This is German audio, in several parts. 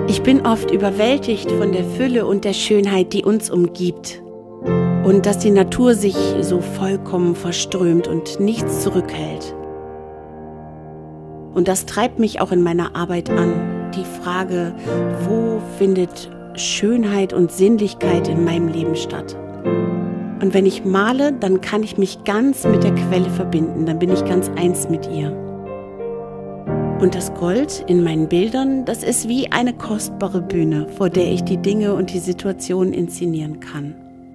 Ich bin oft überwältigt von der Fülle und der Schönheit, die uns umgibt. Und dass die Natur sich so vollkommen verströmt und nichts zurückhält. Und das treibt mich auch in meiner Arbeit an. Die Frage, wo findet Schönheit und Sinnlichkeit in meinem Leben statt? Und wenn ich male, dann kann ich mich ganz mit der Quelle verbinden. Dann bin ich ganz eins mit ihr. Und das Gold in meinen Bildern, das ist wie eine kostbare Bühne, vor der ich die Dinge und die Situationen inszenieren kann.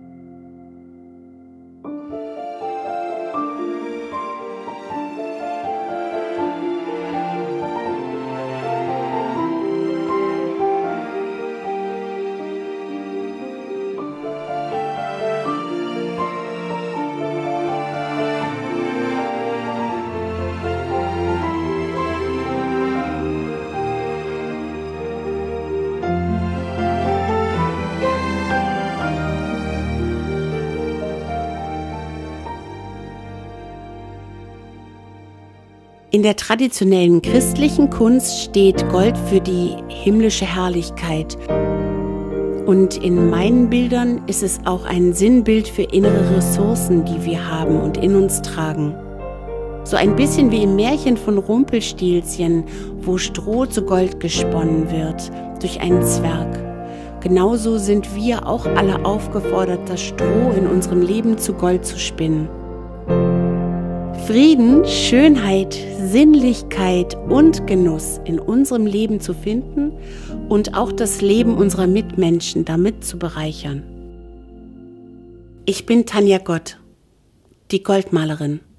In der traditionellen christlichen Kunst steht Gold für die himmlische Herrlichkeit. Und in meinen Bildern ist es auch ein Sinnbild für innere Ressourcen, die wir haben und in uns tragen. So ein bisschen wie im Märchen von Rumpelstilzchen, wo Stroh zu Gold gesponnen wird durch einen Zwerg. Genauso sind wir auch alle aufgefordert, das Stroh in unserem Leben zu Gold zu spinnen. Frieden, Schönheit, Sinnlichkeit und Genuss in unserem Leben zu finden und auch das Leben unserer Mitmenschen damit zu bereichern. Ich bin Tanja Gott, die Goldmalerin.